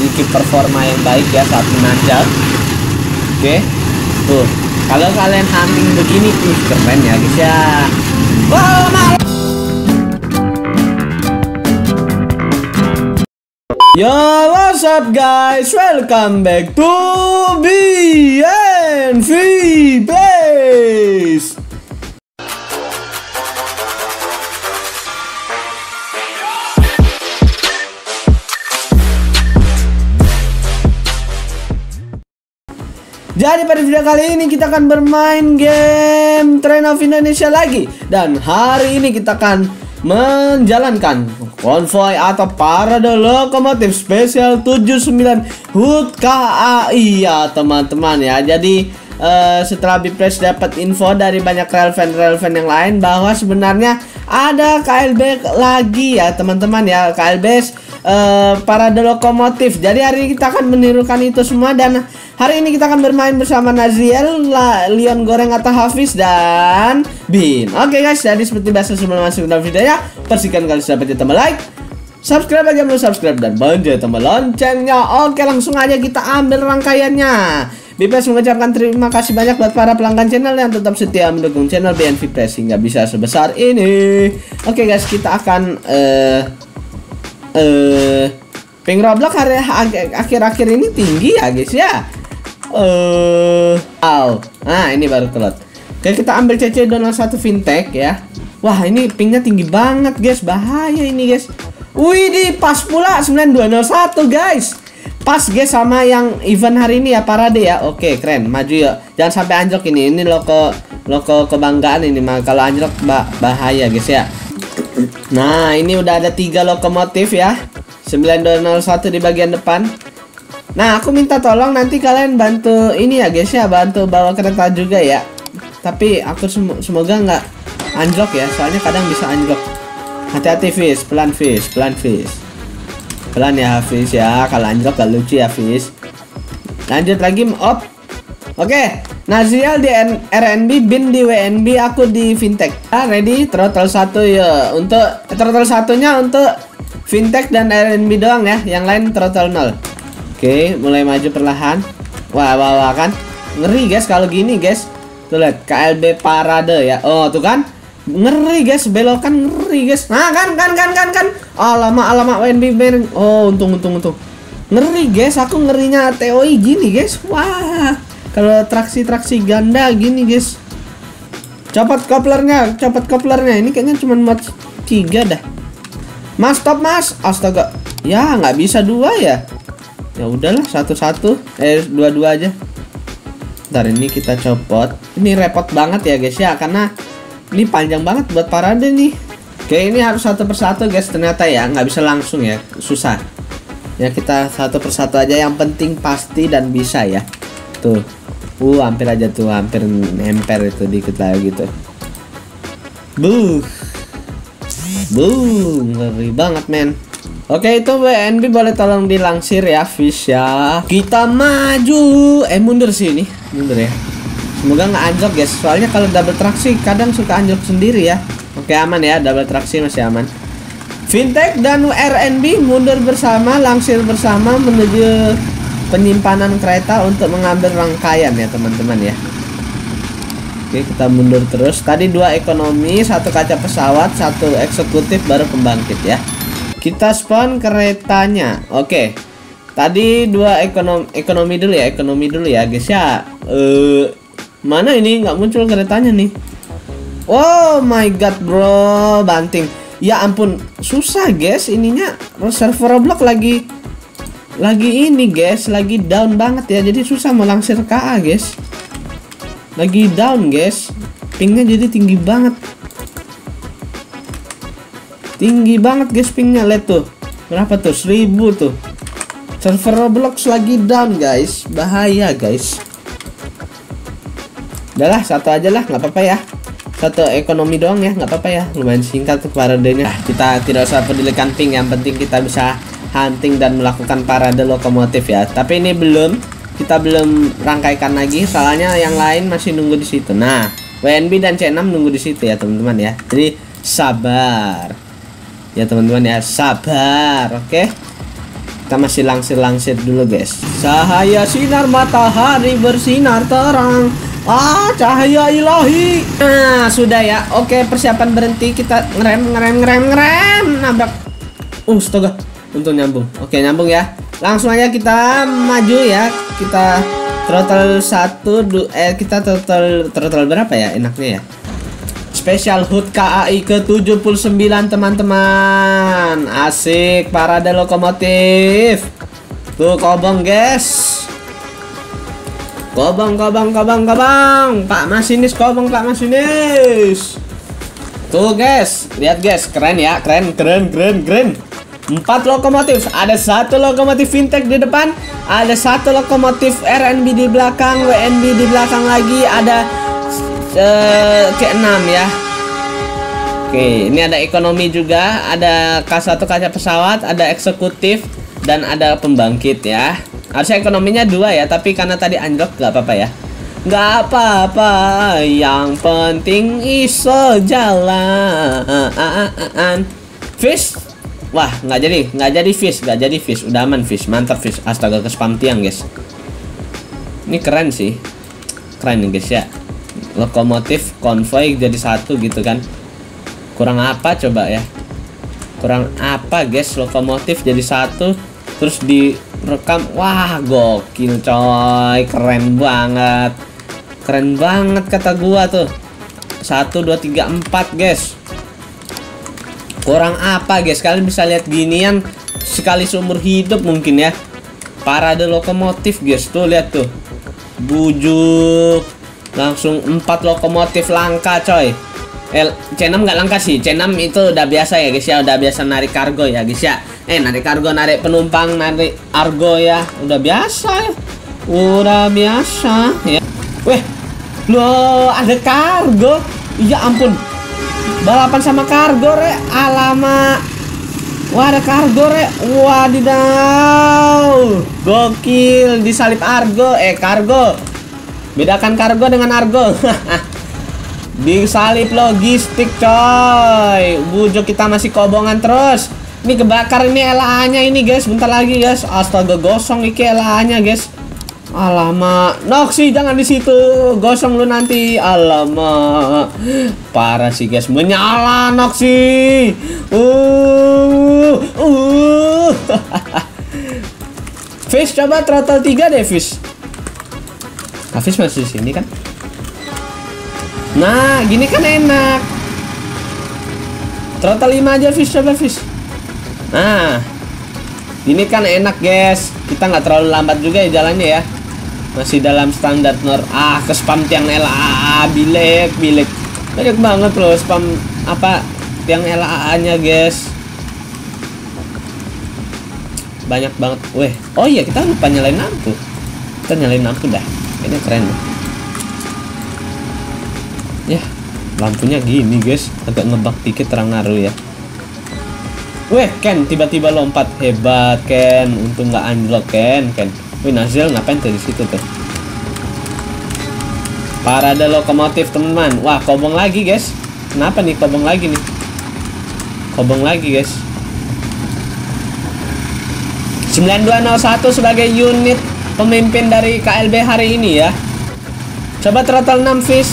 memiliki performa yang baik ya saat menanjak. Oke, tuh kalau kalian hunting begini tuh keren ya guys ya. Wah, yo, what's up guys? Welcome back to BNV Plays. Jadi pada video kali ini kita akan bermain game Train of Indonesia lagi. Dan hari ini kita akan menjalankan konvoi atau parade lokomotif spesial 79 HUT KAI ya teman-teman ya. Jadi setelah Bipres dapat info dari banyak relevan yang lain bahwa sebenarnya ada KLB lagi ya teman-teman ya, KLB parade lokomotif. Jadi hari ini kita akan menirukan itu semua dan hari ini kita akan bermain bersama Naziel, Leon Goreng atau Hafiz dan Bin. Oke guys, jadi seperti biasa sebelum masuk dalam videonya, pastikan kalian sudah pencet tombol like, subscribe bagi yang belum subscribe dan pencet tombol loncengnya. Oke, langsung aja kita ambil rangkaiannya. Bipres mengucapkan terima kasih banyak buat para pelanggan channel yang tetap setia mendukung channel BNV Press hingga bisa sebesar ini. Oke guys, kita akan ping Roblox akhir-akhir ini tinggi ya guys ya. Nah ini baru kelot. Oke, kita ambil CC Donald 1 fintech ya. Wah ini pingnya tinggi banget guys, bahaya ini guys. Wih di pas pula 9201 guys. Pas guys sama yang event hari ini ya, parade ya. Oke keren, maju ya. Jangan sampai anjlok ini loko kebanggaan ini mah. Kalau anjlok bahaya guys ya. Nah ini udah ada 3 lokomotif ya, 9201 di bagian depan. Nah aku minta tolong nanti kalian bantu ini ya guys ya, bantu bawa kereta juga ya. Tapi aku semoga nggak anjlok ya, soalnya kadang bisa anjlok. Hati-hati Fish, pelan Fish, pelan Fish, pelan ya Hafiz ya. Kalau anjlok gak lucu ya Fish. Lanjut lagi op. Oke, Naziel di RNB, Bin di WNB, aku di fintech. Ready? Throttle 1 ya. Untuk throttle satunya untuk fintech dan RNB doang ya. Yang lain throttle 0. Oke, mulai maju perlahan. Wah kan. Ngeri guys kalau gini guys. Tuh lihat KLB parade ya. Oh, tuh kan. Ngeri guys, belokan ngeri guys. Nah, kan. Alamak WNB bareng. Oh, untung. Ngeri guys, aku ngerinya TOI gini guys. Wah. Kalau traksi ganda gini guys. Copot koplernya. Ini kayaknya cuma mat 3 dah. Mas stop mas. Astaga. Ya nggak bisa 2 ya. Ya udahlah 1-1. 2-2 aja. Ntar ini kita copot. Ini repot banget ya guys ya, karena ini panjang banget buat parade nih. Oke, ini harus satu persatu guys. Ternyata ya nggak bisa langsung ya, susah. Ya kita satu persatu aja. Yang penting pasti dan bisa ya. Tuh. Hampir aja tuh, hampir nempel itu dikit lagi gitu. Ngeri banget men. Oke, itu WNB boleh tolong dilangsir ya Fish ya. Kita maju. Mundur sih ini, mundur ya. Semoga nggak anjlok guys. Soalnya kalau double traksi kadang suka anjlok sendiri ya. Oke aman ya, double traksi masih aman. Fintech dan RNB mundur bersama, langsir bersama menuju penyimpanan kereta untuk mengambil rangkaian ya teman-teman ya. Oke, kita mundur terus. Tadi 2 ekonomi, 1 kaca pesawat, 1 eksekutif, baru pembangkit ya. Kita spawn keretanya. Oke. Tadi 2 ekonomi dulu ya guys ya. Mana ini nggak muncul keretanya nih. Oh my god bro, banting. Ya ampun, susah guys ininya. Server Roblox lagi ini guys, lagi down banget ya. Jadi susah melangsir KA guys. Lagi down guys. Pingnya jadi tinggi banget. Tinggi banget guys pingnya. Lihat tuh. Berapa tuh? 1000 tuh. Server Roblox lagi down guys. Bahaya guys. Udahlah, satu aja lah, nggak apa-apa ya. 1 ekonomi doang ya, nggak apa-apa ya. Lumayan singkat tuh paradenya. Kita tidak usah pedulikan ping, yang penting kita bisa hunting dan melakukan parade lokomotif ya. Tapi ini kita belum rangkaikan lagi, soalnya yang lain masih nunggu di situ. Nah, WNB dan C6 nunggu di situ ya teman-teman ya. Jadi sabar ya teman-teman ya, sabar. Oke. Kita masih langsir-langsir dulu guys. Cahaya sinar matahari bersinar terang. Cahaya ilahi. Nah sudah ya. Oke, persiapan berhenti. Kita ngerem. Nabrak. Astaga. Untung nyambung. Oke, nyambung ya. Langsung aja kita maju ya. Kita throttle 1. Kita throttle berapa ya enaknya ya? Special HUD KAI ke-79 teman-teman. Asik, parade lokomotif. Tuh kobong guys. Kobong. Pak Masinis, kobong Pak Masinis. Tuh guys, lihat guys, keren ya, keren. 4 lokomotif, ada 1 lokomotif fintech di depan, ada 1 lokomotif RNB di belakang, WNB di belakang lagi, ada ke-6 ya. Oke, ini ada ekonomi juga, ada K1 kaca pesawat, ada eksekutif, dan ada pembangkit ya. Harusnya ekonominya 2 ya, tapi karena tadi anjlok gak apa-apa ya. Gak apa-apa, yang penting iso jalan. Fish. Wah, nggak jadi fish. Udah aman fish, mantap fish. Astaga, ke spam tiang guys. Ini keren sih, keren nih guys ya. Lokomotif konvoy jadi 1 gitu kan. Kurang apa coba ya? Kurang apa guys, lokomotif jadi 1 terus direkam. Wah, gokil coy, keren banget kata gua tuh. 1 2 3 4 guys. Kurang apa guys? Kalian bisa lihat ginian sekali seumur hidup mungkin ya. Parade lokomotif guys, tuh lihat tuh. Bujuk. Langsung 4 lokomotif langka coy. C6 nggak langka sih. C6 itu udah biasa ya guys ya. Udah biasa narik kargo ya guys ya. Narik kargo, narik penumpang, narik argo ya. Udah biasa ya. Udah biasa ya. Weh, loh ada kargo. Ya ampun. Balapan sama kargo re. Alamak. Wah ada kargo re. Wadidaw. Gokil. Disalip argo. Kargo. Bedakan kargo dengan argo. Disalip logistik coy. Bujuk, kita masih kobongan terus. Ini kebakar ini LA-nya ini guys. Bentar lagi guys. Astaga, gosong iki LA-nya guys. Alamak. Noxy jangan di situ. Gosong lu nanti. Alamak. Parah sih guys. Menyala Noxy. Fish, coba throttle 3 deh Fish. Hafiz masih di sini kan? Nah, gini kan enak. Throttle 5 aja Fish, coba Fish. Nah, ini kan enak guys. Kita nggak terlalu lambat juga ya jalannya ya. Masih dalam standar ke spam tiang LAA bilek. Banyak banget loh spam apa tiang LAA-nya guys. Banyak banget. Weh, oh iya kita lupa nyalain lampu. Kita nyalain lampu dah. Ini keren loh. Ya, lampunya gini guys, agak ngebak dikit terang ngaruh ya. Weh, Ken tiba-tiba lompat, hebat Ken. Untung nggak anjlok Ken. Wih, Nazil ngapain dari situ tuh? Parade lokomotif teman-teman. Wah, kobong lagi guys. Kenapa nih kobong lagi nih? Kobong lagi guys. 9201 sebagai unit pemimpin dari KLB hari ini ya. Coba throttle 6 Fish.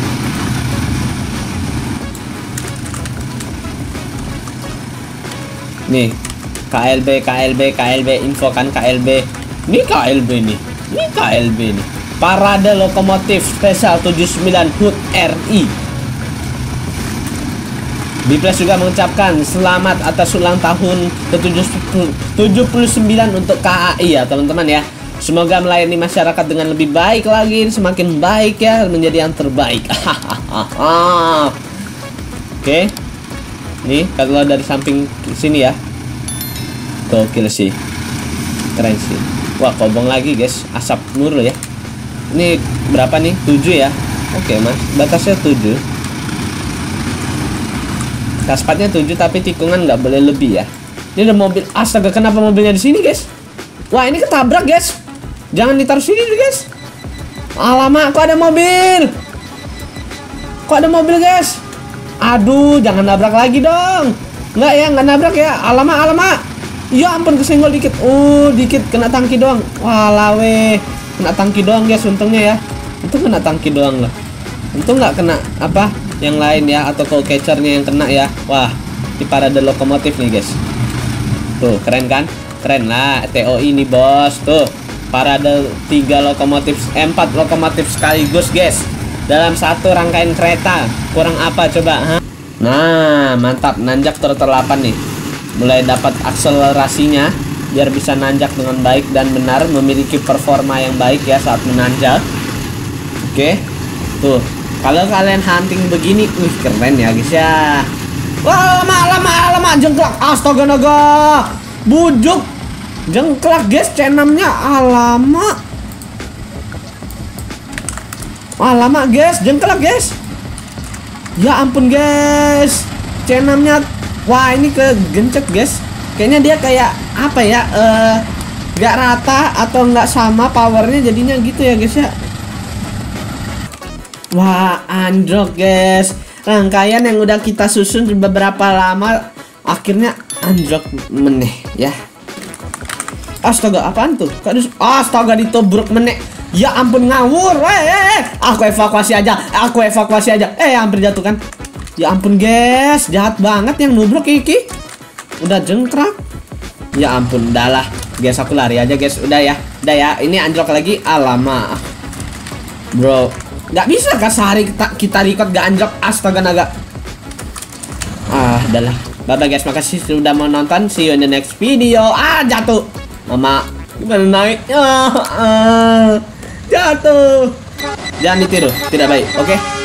Nih KLB infokan KLB. Ini KLB nih. Parade lokomotif spesial 79 HUT RI. Bipres juga mengucapkan selamat atas ulang tahun ke-79 untuk KAI ya teman-teman ya. Semoga melayani masyarakat dengan lebih baik lagi, semakin baik ya, menjadi yang terbaik. Oke. Nih, kalau dari samping sini ya. Gokil sih. Keren sih. Wah, kobong lagi, guys. Asap murul ya. Ini berapa nih? 7 ya. Oke, Mas. Batasnya 7. Kaspatnya 7 tapi tikungan nggak boleh lebih ya. Ini ada mobil. Astaga, kenapa mobilnya di sini, guys? Wah, ini ketabrak, guys. Jangan ditaruh sini, guys. Alamak, kok ada mobil? Kok ada mobil, guys? Aduh, jangan nabrak lagi dong. Enggak ya, nggak nabrak ya. Alamak. Ya ampun, kesenggol dikit. Dikit kena tangki doang. Walawe, kena tangki doang guys untungnya ya. Untung kena tangki doang lah. Untung nggak kena apa yang lain ya, atau cow catchernya yang kena ya. Wah, di parade lokomotif nih guys. Tuh, keren kan? Keren lah TOI ini bos. Tuh, parade 4 lokomotif sekaligus guys. Dalam satu rangkaian kereta. Kurang apa coba? Ha? Nah, mantap. Nanjak throttle 8 nih. Mulai dapat akselerasinya biar bisa nanjak dengan baik dan benar, memiliki performa yang baik ya saat menanjak. Oke. Tuh, kalau kalian hunting begini, keren ya guys ya. Wah, lama jengklak. Astaga naga. Bujuk. Jengklak guys, C6-nya alamak. Lama guys, jengkelak guys. Ya ampun guys, C6-nya. Wah, ini kegencet guys. Kayaknya dia kayak apa ya, gak rata atau nggak sama powernya, jadinya gitu ya guys ya. Wah, anjlok guys. Rangkaian yang udah kita susun beberapa lama akhirnya anjlok meneh ya. Astaga, apaan tuh? Astaga, ditobruk meneh. Ya ampun, ngawur. Aku evakuasi aja. Hampir jatuh kan. Ya ampun guys, jahat banget yang nubruk iki. Udah jengkrak. Ya ampun, udahlah. Guys, aku lari aja guys. Udah ya. Ini anjlok lagi. Alamak. Bro, nggak bisa kah sehari kita record gak anjlok? Astaga naga. Udahlah. Bye guys, makasih sudah mau nonton. See you in the next video. Jatuh. Mama, gimana naik? Jatuh. Jangan ditiru, tidak baik. Oke.